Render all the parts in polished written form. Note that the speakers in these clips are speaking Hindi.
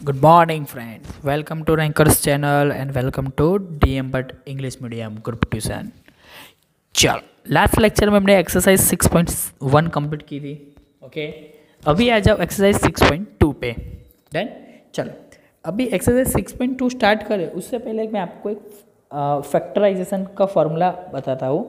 Good morning, friends. Welcome to Rankers channel and welcome to DM But English Medium Group Tuition. चलो लास्ट लेक्चर में हमने एक्सरसाइज 6.1 कंप्लीट की थी. ओके, अभी आ जाओ एक्सरसाइज 6.2 पे. डन. चलो अभी एक्सरसाइज 6.2 स्टार्ट करें उससे पहले मैं आपको एक फैक्टराइजेशन का फॉर्मूला बताता हूँ.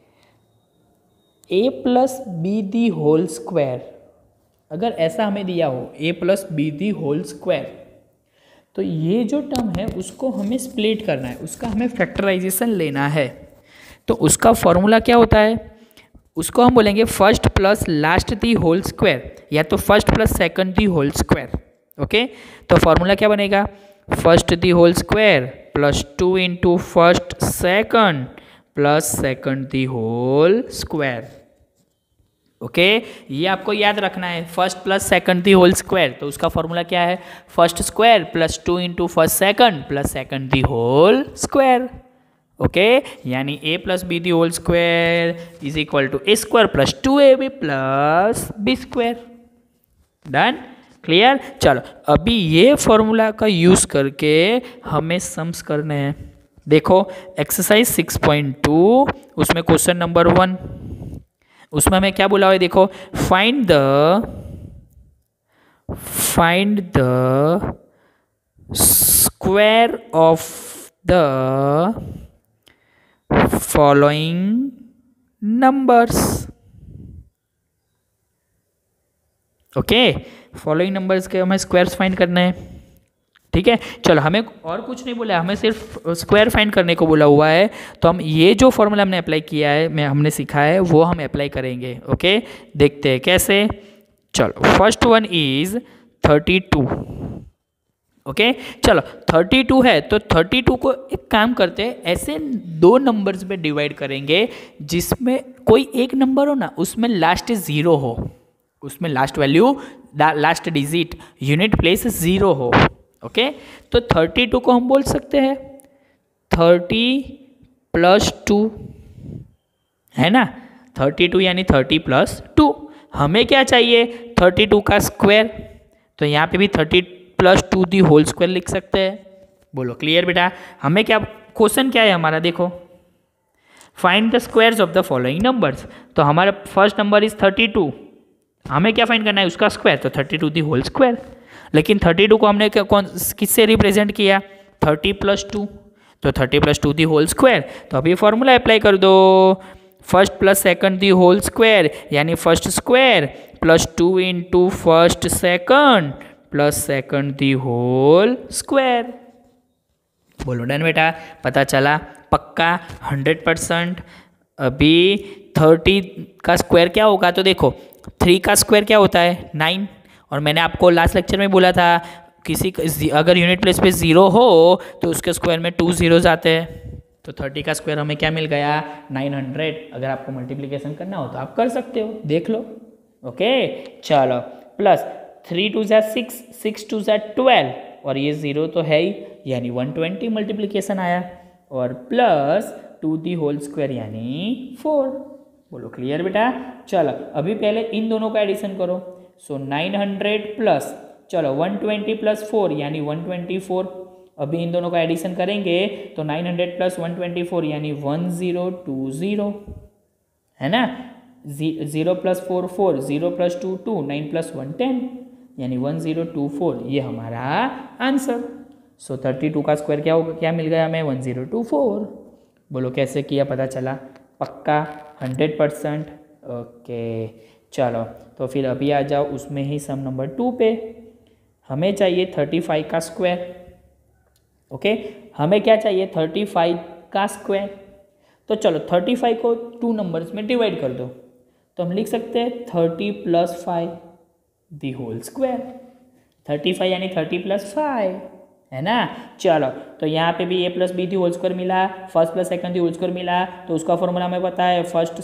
a plus B the whole square, अगर ऐसा हमें दिया हो a plus B the whole square, तो ये जो टर्म है उसको हमें स्प्लिट करना है, उसका हमें फैक्टराइजेशन लेना है. तो उसका फॉर्मूला क्या होता है, उसको हम बोलेंगे first plus last the whole square या तो first plus second the whole square. Okay, तो फॉर्मूला क्या बनेगा, first the whole square plus 2 into first second plus second the whole square. Okay, ये आपको याद रखना है, first plus second the whole square. तो उसका फॉर्मूला क्या है, first square plus 2 into first second plus second the whole square. Okay, यानी a plus B the whole square is equal to a square plus 2ab plus b square. Done, clear. चलो अभी ये फॉर्मूला का यूज करके हमें सम्स करने हैं. देखो एक्सरसाइज 6.2 उसमें क्वेश्चन नंबर 1, उसमें हमें क्या बोला हुआ है, देखो find the square of the following numbers. Okay, following numbers के हमें स्क्वायर्स फाइंड करना है. ठीक है, चलो हमें और कुछ नहीं बोला, हमें सिर्फ स्क्वायर फाइंड करने को बोला हुआ है. तो हम ये जो फॉर्मूला हमने अप्लाई किया है, हमने सीखा है, वो हम अप्लाई करेंगे. ओके, देखते हैं कैसे. चलो फर्स्ट वन इज 32. ओके, चलो 32 है तो 32 को एक काम करते हैं, ऐसे दो नंबर्स में डिवाइड करेंगे जिसमें कोई एक नंबर हो ना, उसमें लास्ट 0 हो, उसमें last value, last digit, unit place 0 हो. ओके, तो 32 को हम बोल सकते हैं 30 प्लस 2, है ना. 32 यानी 30 प्लस 2. हमें क्या चाहिए, 32 का स्क्वायर. तो यहाँ पे भी 30 प्लस 2 दी होल स्क्वायर लिख सकते हैं. बोलो क्लियर बेटा. हमें क्या क्वेश्चन क्या है हमारा, देखो find the squares of the following numbers. तो हमारा फर्स्ट नंबर इज 32, हमें क्या फाइंड करना है, उसका स्क्वायर. तो 32 दी होल स्क्वायर. लेकिन 32 को हमने किससे रिप्रेजेंट किया, 30 प्लस 2. तो 30 प्लस 2 दी होल स्क्वायर. तो अभी फॉर्मूला अप्लाई कर दो, first plus second the whole square यानी first square plus 2 into first second plus second the whole square. बोलो डन बेटा. पता चला पक्का 100%. अभी 30 का स्क्वायर क्या होगा, तो देखो 3 का स्क्वायर क्या होता है, 9. और मैंने आपको लास्ट लेक्चर में बोला था अगर यूनिट प्लेस पे 0 हो तो उसके स्क्वायर में 2 zeros आते हैं. तो 30 का स्क्वायर हमें क्या मिल गया, 900. अगर आपको मल्टीप्लिकेशन करना हो तो आप कर सकते हो, देख लो. ओके, चलो प्लस 3 2 ज़ा 6, 6 2 ज़ा 12, और ये 0 तो है ही, यानी 120 मल्टीप्लिकेशन आया, और प्लस 2 दी होल स्क्वायर यानी 4. बोलो क्लियर बेटा. चलो अभी पहले इन दोनों का एडिशन करो. सो 900 प्लस, चलो 120 प्लस 4 यानी 124. अभी इन दोनों का एडिशन करेंगे तो 900 प्लस 124 यानी 1020, है ना. 0 प्लस 4 4, 0 प्लस 2 2, 9 प्लस 1 10 यानी 1024. ये हमारा आंसर. सो 32 का स्क्वायर क्या होगा, क्या मिल गया हमें, 1024. बोलो कैसे किया, पता चला पक्का 100%. ओके, चलो तो फिर अभी आ जाओ उसमें ही सम नंबर 2 पे. हमें चाहिए 35 का स्क्वायर. ओके, हमें क्या चाहिए, 35 का स्क्वायर. तो चलो 35 को 2 नंबर्स में डिवाइड कर दो. तो हम लिख सकते हैं 30 प्लस 5 दी होल स्क्वायर. 35 यानी 30 प्लस 5, है ना. चलो तो यहाँ पे भी a plus B the whole square मिला, first plus second the whole square मिला. तो उसका फॉर्मूला हमें पता है, first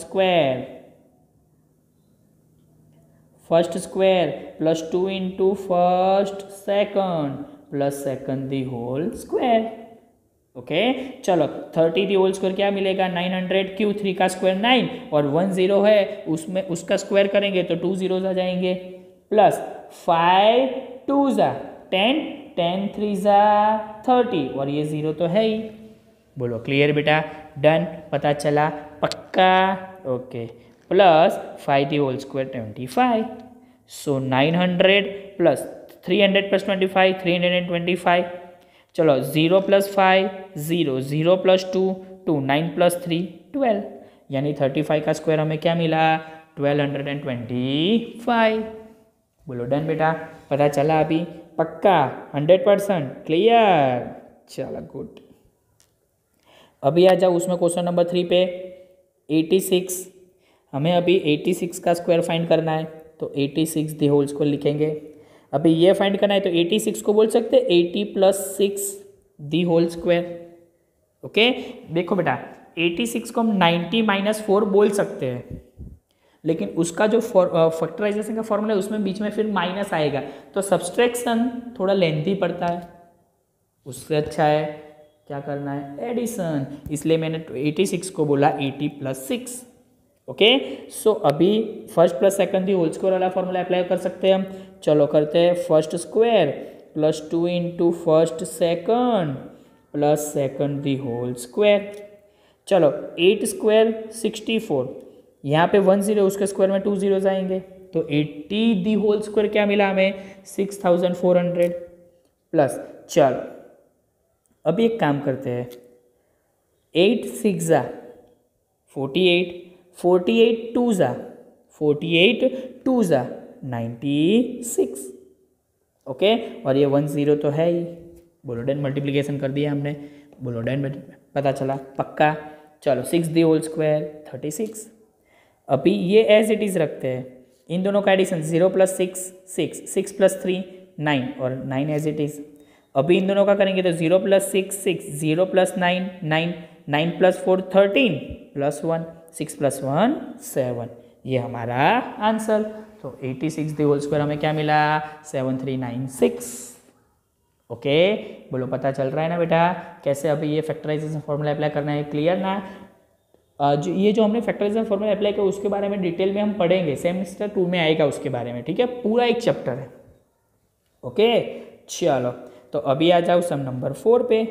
square plus 2 into first second plus second the whole square. Okay, चलो 30 दी होल स्क्वायर क्या मिलेगा, 900. क्यों, 3 का स्क्वायर 9 और 1 0 है, उसमें उसका स्क्वायर करेंगे तो 2 zeros आ जाएंगे. प्लस 5 2 ज़ा 10, 10 3 ज़ा 30 और ये 0 तो है ही। बोलो क्लियर बेटा, डन, पता चला, पक्का, okay. Plus 5 the whole square 25, so 900 plus 300 plus 25 325। चलो 0 प्लस 5 0, 0 प्लस 2 2, 9 प्लस 3 12, यानी 35 का स्क्वायर हमें क्या मिला 1225। बोलो डन बेटा, पता चला अभी, पक्का 100% क्लियर। चलो गुड। अभी आ जाओ उसमें क्वेश्चन नंबर 3 पे 86। हमें अभी 86 का स्क्वायर फाइंड करना है, तो 86 दी होल स्क्वायर लिखेंगे। अभी ये फाइंड करना है तो 86 को बोल सकते हैं 80 plus 6 the whole square. Okay देखो बेटा 86 को हम 90 माइनस 4 बोल सकते हैं, लेकिन उसका जो फैक्टराइजेशन का फॉर्मूला है उसमें बीच में फिर माइनस आएगा, तो सब्सट्रैक्शन थोड़ा लेंथी पड़ता है। उससे अच्छा है क्या करना है एडिशन, इसलिए मैंने 86 को बोला 80 प्लस 6। ओके सो अभी first plus second the whole square वाला फॉर्मूला अप्लाई कर सकते हैं हम। चलो करते हैं first square plus 2 into first second plus second the whole square. चलो 8 स्क्वायर 64, यहाँ पे 1 0 उसके स्क्वायर में 2 जीरोज आएंगे, तो 80 दी होल स्क्वायर क्या मिला हमें 6400 प्लस। चलो अभी एक काम करते हैं 8 6 ज़ा 48, 48 2 ज़ा 48 2 ज़ा 96। ओके और ये 1 0 तो है ही। बोलो डन, मल्टीप्लिकेशन कर दिया हमने। बोलो डन, पता चला पक्का। चलो 6 दी होल स्क्वायर 36। अभी ये एज इट इज़ रखते हैं, इन दोनों का एडिशन 0 प्लस 6 6, 6 प्लस 3 9 और 9 एज इट इज़। अभी इन दोनों का करेंगे तो 0 plus 6 6, 0 plus 9 9, 9 plus 4 13 plus 1 6 plus 1 7, ये हमारा आंसर। तो 86 दी होल स्क्वायर हमें क्या मिला 7396। ओके बोलो पता चल रहा है ना बेटा कैसे अभी ये फैक्टराइजेशन फॉर्मूला अप्लाई करना है, क्लियर ना। ये जो हमने फैक्टराइजेशन फॉर्मूला अप्लाई किया उसके बारे में डिटेल में हम पढ़ेंगे, सेमेस्टर 2 में आएगा उसके बारे में, ठीक है, पूरा एक चैप्टर है। ओके चलो तो अभी आ जाओ सम नंबर 4 पे।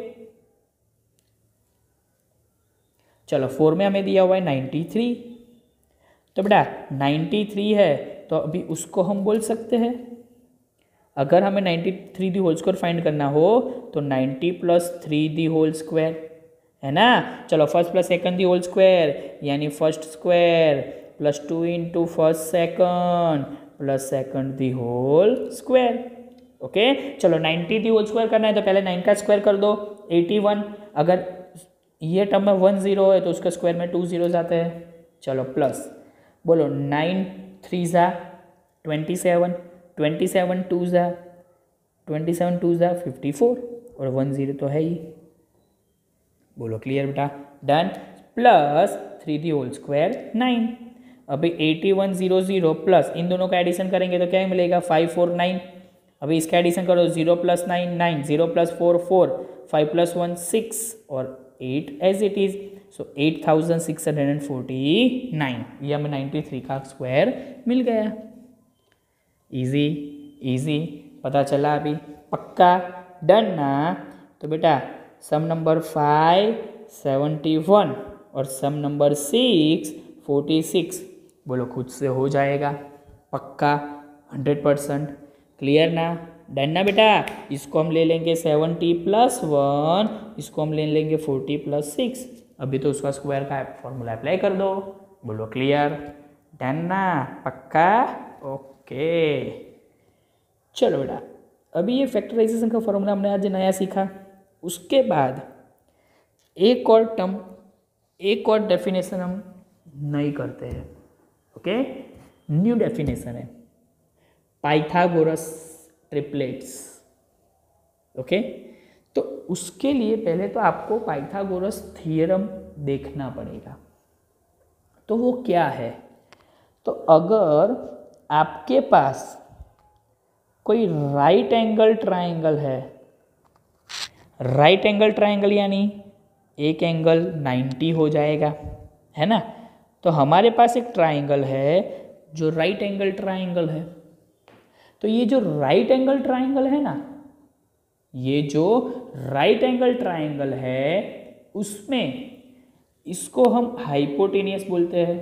चलो 4 में हमें दिया हुआ है 93, तो बेटा 93 है तो अभी उसको हम बोल सकते हैं, अगर हमें 93 दी होल स्क्वायर फाइंड करना हो तो 90 प्लस 3 दी होल स्क्वायर है ना। चलो first plus second the whole square यानी first square plus 2 into first second plus second the whole square. Okay चलो 90 दी होल स्क्वायर करना है तो पहले 9 का स्क्वायर कर दो 81, अगर ये टर्म में 1 0 है तो उसका स्क्वायर में 2 जीरोज आते हैं। चलो प्लस बोलो 9 3 ज़ा 27, 27 2 ज़ा 27 2 ज़ा 54 और 1 0 तो है ही। बोलो क्लियर बेटा, done. Plus 3 the whole square 9। अभी 81 0 0 प्लस इन दोनों का एडिशन करेंगे तो क्या मिलेगा 5 4 9। अभी इसका एडिशन करो 0 प्लस 9 9, 0 प्लस 4 4, 5 प्लस 1 6 और 8 एज इट इज, सो 8649, ये हमें 93 का स्क्वायर मिल गया। इजी इजी पता चला अभी, पक्का डन ना। तो बेटा सम नंबर 5 71 और सम नंबर 6 46, बोलो खुद से हो जाएगा पक्का 100%, क्लियर ना, डन ना बेटा। इसको हम ले लेंगे 70 प्लस 1, इसको हम ले लेंगे 40 प्लस 6, अभी तो उसका स्क्वायर का फॉर्मूला अप्लाई कर दो। बोलो क्लियर, डन ना, पक्का ओके। चलो बेटा अभी ये फैक्टराइजेशन का फॉर्मूला हमने आज नया सीखा, उसके बाद एक और टर्म एक और डेफिनेशन हम नहीं करते हैं। ओके न्यू डेफिनेशन है पाइथागोरस ट्रिपलेट्स। ओके तो उसके लिए पहले तो आपको पाइथागोरस थ्योरम देखना पड़ेगा। तो वो क्या है, तो अगर आपके पास कोई राइट एंगल ट्रायंगल है, राइट एंगल ट्रायंगल यानी एक एंगल 90 हो जाएगा, है ना। तो हमारे पास एक ट्रायंगल है जो राइट एंगल ट्रायंगल है, तो ये जो राइट एंगल ट्रायंगल है ना ये जो राइट एंगल ट्राइंगल है उसमें इसको हम हाइपोटेनियस बोलते हैं।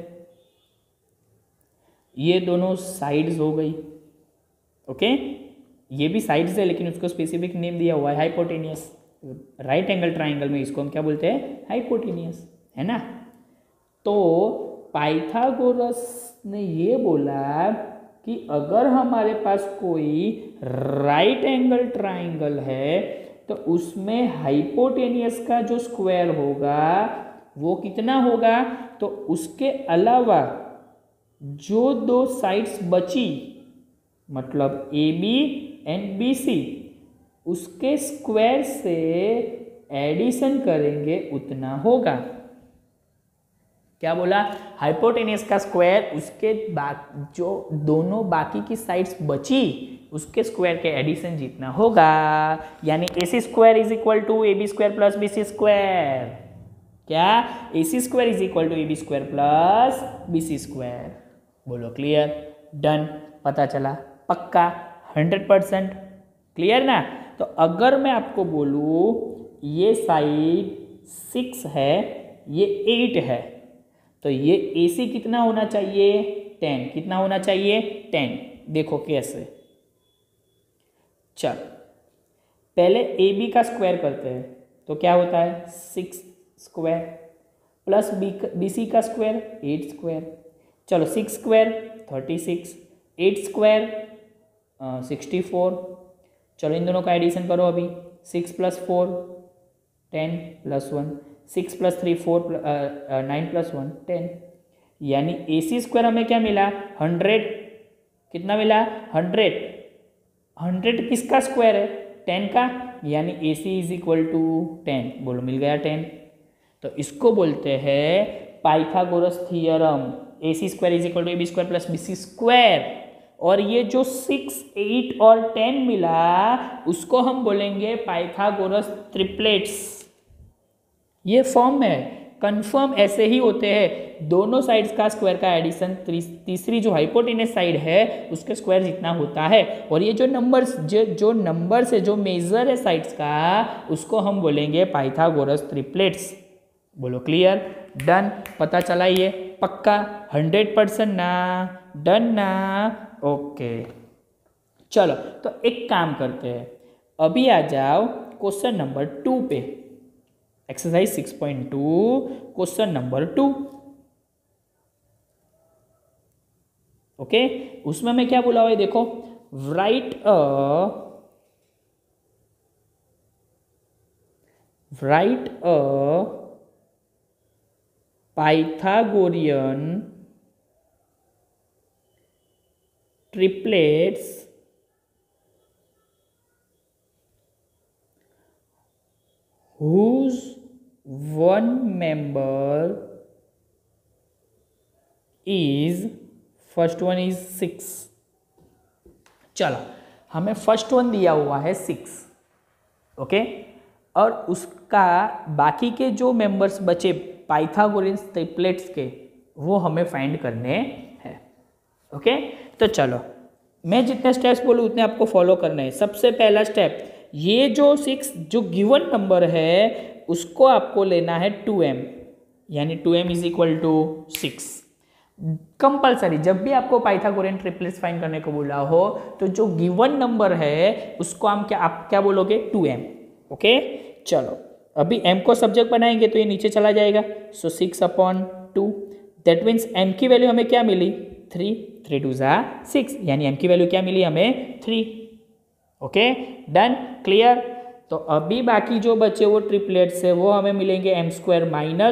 ये दोनों साइड्स हो गई, ओके। ये भी साइड्स है लेकिन उसको स्पेसिफिक नेम दिया हुआ है हाइपोटेनियस। राइट एंगल ट्राइंगल में इसको हम क्या बोलते हैं, हाइपोटेनियस, है ना। तो पाइथागोरस ने ये बोला कि अगर हमारे पास कोई राइट एंगल ट्राइंगल है तो उसमें हाइपोटेनियस का जो स्क्वायर होगा वो कितना होगा, तो उसके अलावा जो दो साइड्स बची, मतलब A B and B C, उसके स्क्वायर से एडिशन करेंगे उतना होगा। क्या बोला, हाइपोटेनियस का स्क्वायर उसके जो दोनों बाकी की साइड्स बची उसके स्क्वायर के एडिशन जितना होगा, यानी A C square is equal to A B square plus B C square. क्या, A C square is equal to A B square plus B C square. बोलो क्लियर, डन, पता चला, पक्का 100% क्लियर ना। तो अगर मैं आपको बोलूँ ये साइड 6 है, ये 8 है, तो ये ए सी कितना होना चाहिए, 10। कितना होना चाहिए, 10। देखो कैसे, चल पहले ए बी का स्क्वायर करते हैं तो क्या होता है 6 स्क्वायर प्लस बी सी का स्क्वायर 8 स्क्वायर। चलो 6 स्क्वायर 36, 8 स्क्वायर 64। चलो इन दोनों का एडिशन करो अभी, 6 + 4 10 + 1, 6 + 3 4 9 + 1 10, यानी ए सी स्क्वायर हमें क्या मिला 100। कितना मिला 100। 100 किसका स्क्वायर है 10 का, यानी A C is equal to 10। बोलो मिल गया 10। तो इसको बोलते हैं Pythagoras theorem, A C square is equal to A B square plus B C square. और ये जो 6, 8 और 10 मिला उसको हम बोलेंगे पाइथागोरस ट्रिपलेट्स। ये फॉर्म है, कंफर्म ऐसे ही होते हैं, दोनों साइड्स का स्क्वायर का एडिशन तीसरी जो हाइपोटेनस साइड है उसके स्क्वायर जितना होता है। और ये जो नंबर्स है, जो मेजर है साइड्स का, उसको हम बोलेंगे पाइथागोरस ट्रिपलेट्स। बोलो क्लियर, डन, पता चला ये, पक्का 100% ना, डन ना, ओके। चलो तो एक काम करते हैं, अभी आ जाओ क्वेश्चन नंबर 2 पे, एक्सरसाइज 6.2 क्वेश्चन नंबर 2। ओके, उसमें मैं क्या बोला हुआ है देखो, write a Pythagorean triplets whose one member is, first one is 6। चलो हमें फर्स्ट वन दिया हुआ है 6, ओके, और उसका बाकी के जो मेंबर्स बचे पाइथागोरियन ट्रिपलेट्स के वो हमें फाइंड करने हैं। ओके, तो चलो मैं जितने स्टेप्स बोलूँ उतने आपको फॉलो करने हैं। सबसे पहला स्टेप, ये जो 6 जो गिवन नंबर है उसको आपको लेना है 2m, यानी 2m is equal to 6। Compulsory जब भी आपको पाइथागोरियन ट्रिपलेट्स फाइंड करने को बोला हो तो जो गिवन नंबर है उसको आप क्या बोलोगे 2m। ओके, चलो अभी m को सब्जेक्ट बनाएंगे तो ये नीचे चला जाएगा, सो 6/2। दैट मीन्स m की वैल्यू हमें क्या मिली 3, 3 2 = 6, यानी m की वैल्यू क्या मिली हमें 3। Okay, done, clear. तो अभी बाकी जो बचे वो ट्रिपलेट्स है वो हमें मिलेंगे m² - 1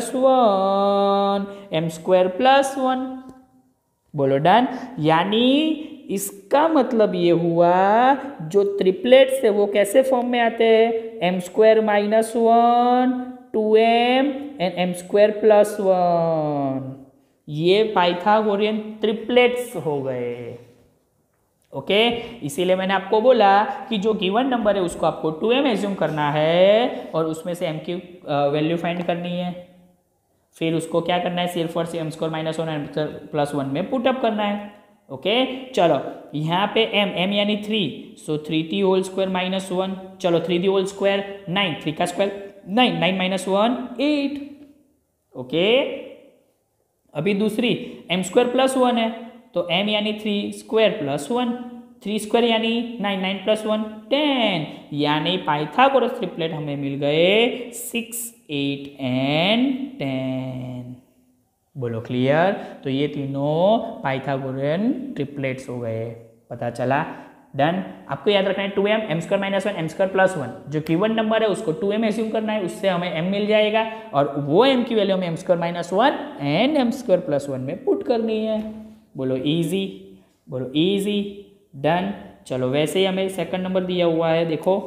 m² + 1। बोलो डन, यानी इसका मतलब ये हुआ जो ट्रिपलेट्स है वो कैसे फॉर्म में आते हैं, m² - 1 2m एंड m² + 1। ये पाइथागोरियन ट्रिपलेट्स हो गए। ओके, इसीलिए मैंने आपको बोला कि जो गिवन नंबर है उसको आपको 2m एज्यूम करना है और उसमें से m की वैल्यू फाइंड करनी है, फिर उसको क्या करना है सिर्फ और सिर्फ m² - 1 m² + 1 में पुटअप करना है। ओके चलो यहाँ पे m यानी 3, सो 3t होल स्क्वायर माइनस 1, चलो 3t होल स्क्वायर 9, 3 का स्क्वायर 9, 9 माइनस 1 8। ओके अभी दूसरी m स्क्वायर प्लस 1 है, तो m यानी 3 स्क्वायर प्लस 1, 3 स्क्वायर यानी 9, 9 प्लस 1 10, यानी पाइथागोरस ट्रिपलेट हमें मिल गए 6, 8 एंड 10। बोलो क्लियर। तो ये तीनों पाइथागोरियन ट्रिपलेट्स हो गए, पता चला। डन। आपको याद रखना है 2m, m square minus 1, m square plus 1, जो गिवन नंबर है उसको 2m एज्यूम करना है, उससे हमें m मिल जाएगा और वो m की वैल्यू हमें m square minus 1 and m square plus 1 में पुट करनी है। बोलो इजी, बोलो इजी। डन। चलो वैसे ही हमें सेकंड नंबर दिया हुआ है, देखो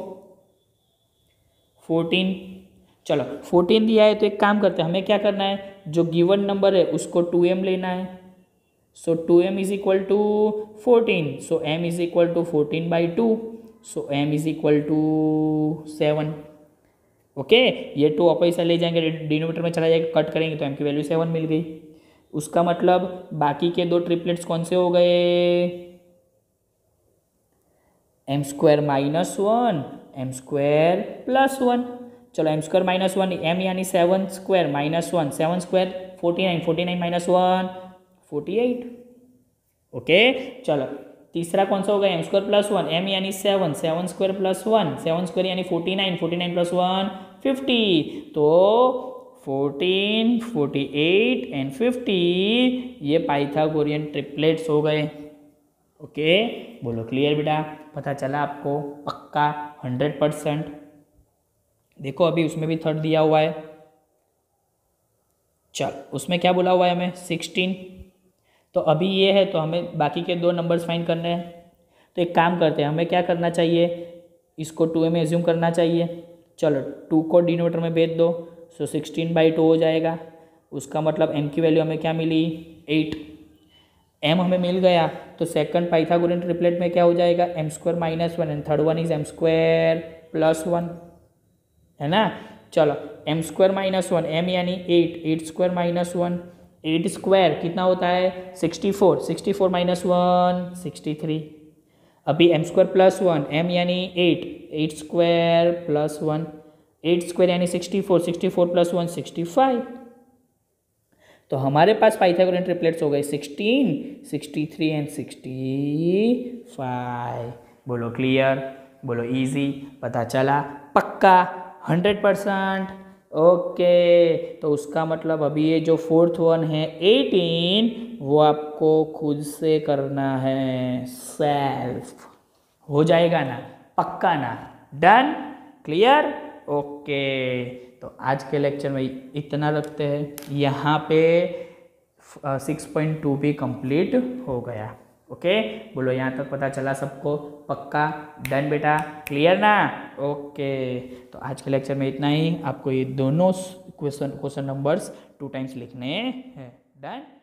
14। चलो 14 दिया है तो एक काम करते हैं, हमें क्या करना है, जो गिवन नंबर है उसको 2m लेना है, so 2m is equal to 14, so m is equal to 14/2, so m is equal to 7। Okay ये 2 ऑपोजिट ले जाएंगे, डिनोमिनेटर में चला जाएगा, कट करेंगे तो m की वैल्यू 7 मिल गई। उसका मतलब बाकी के 2 ट्रिपलेट्स कौन से हो गए, m square minus 1, m square plus 1। चलो m स्क्वायर माइनस 1, m यानी 7 square minus 1, 7 square 49, 49 minus 1 48। Okay चलो तीसरा कौन सा होगा, m स्क्वायर प्लस 1, m यानी 7, 7 स्क्वायर प्लस 1, 7 स्क्वायर यानी 49, 49 प्लस 1 50। तो 14, 48 एंड 50 ये पाइथागोरियन ट्रिपलेट्स हो गए। ओके बोलो क्लियर बेटा, पता चला आपको पक्का 100%। देखो अभी उसमें भी थर्ड दिया हुआ है, चल उसमें क्या बोला हुआ है हमें 16। तो अभी ये है तो हमें बाकी के 2 नंबर्स फाइंड करने हैं, तो एक काम करते हैं, हमें क्या करना चाहिए, इसको 2m एज्यूम करना चाहिए। चलो 2 को डिनोमिनेटर में भेज दो, सो 16/2 हो जाएगा। उसका मतलब m की वैल्यू हमें क्या मिली 8, m हमें मिल गया। तो सेकंड पाइथागोरियन ट्रिपलेट में क्या हो जाएगा, m square minus 1 and third one is m square plus 1, है ना। चलो m स्क्वायर माइनस 1, m यानी 8, 8 स्क्वायर माइनस 1, 8 स्क्वायर कितना होता है 64, 64 माइनस 1 63। अभी m स्क्वायर प्लस 1, m यानी 8, 8 स्क्वायर प्लस 1, 8 स्क्वायर यानी 64, 64 प्लस 1 65। तो हमारे पास पाइथागोरियन ट्रिपलेट्स हो गए 16, 63 एंड 65। बोलो क्लियर, बोलो इजी, पता चला पक्का 100%। ओके तो उसका मतलब अभी ये जो फोर्थ वन है 18 वो आपको खुद से करना है, सेल्फ हो जाएगा ना, पक्का ना। Done clear. ओके तो आज के लेक्चर में इतना रखते हैं, यहाँ पे 6.2 भी कंप्लीट हो गया। ओके बोलो यहाँ तक पता चला सबको, पक्का डन बेटा, क्लियर ना। ओके तो आज के लेक्चर में इतना ही, आपको ये दोनों क्वेश्चन नंबर्स 2 टाइम्स लिखने हैं। डन।